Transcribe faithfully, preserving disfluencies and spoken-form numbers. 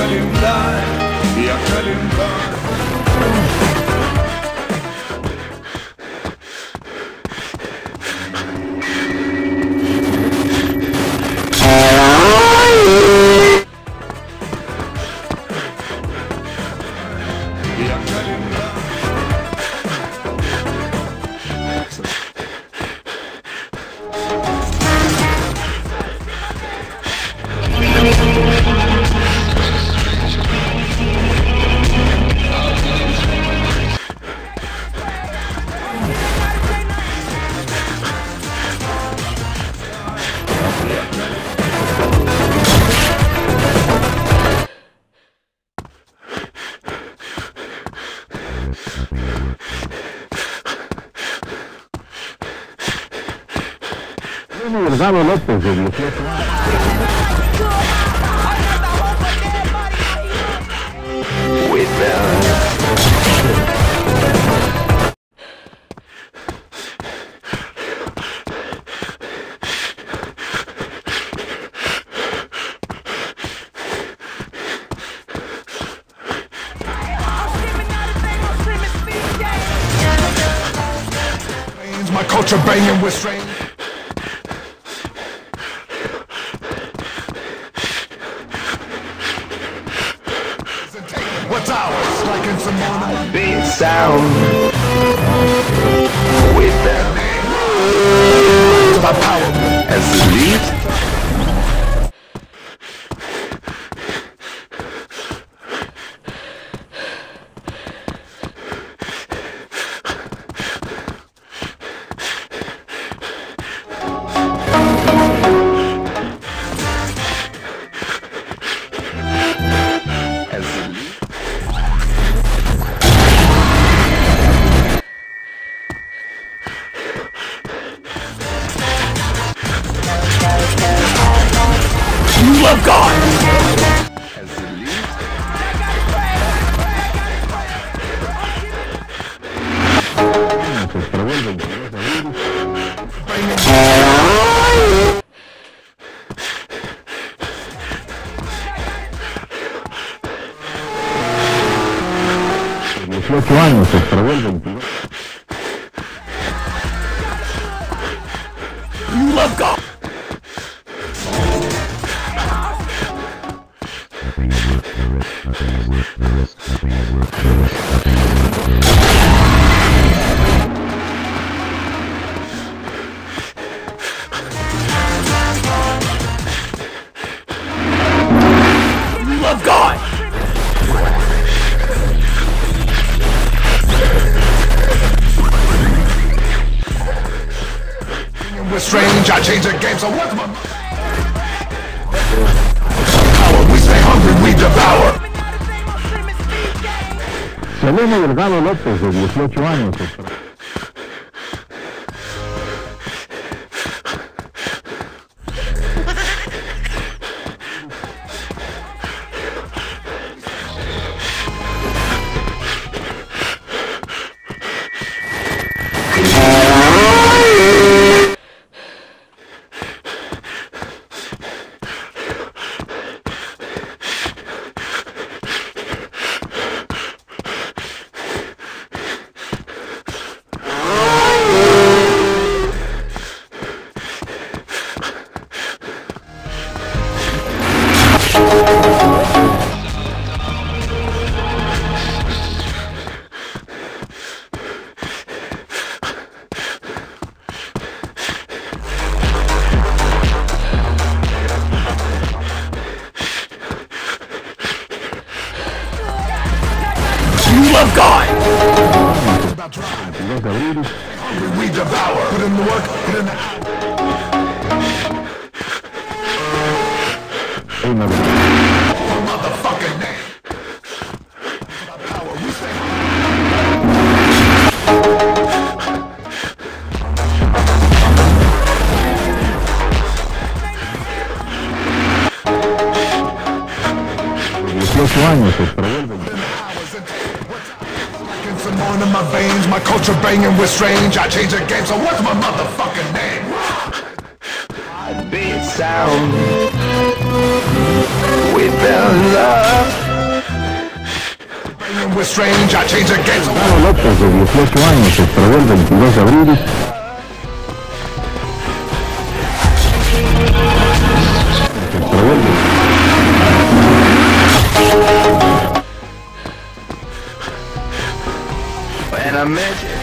Kalimdan, ya Kalimdan. Delgado López, de dieciocho años. My culture banging with strange. What's ours? Like in some more beat sound with them. My power as the leaves. Love God! dieciocho años, se probó el veintidós. You love God! Love God! We're strange, I change the game, so what's my power? We stay hungry, we devour. Selena Delgado López, de dieciocho años. Love God! We devour. Put in the work, put in the motherfucking name. Power, we stay dieciocho años, se probó el veintidós. some more in my veins, my culture banging with strange. I change the game, so what's my motherfucking name? I beat sound with the love. with strange. I change the game. So Delgado López, de dieciocho años, se extravió el veintidós de abril. Se extravió el When I met you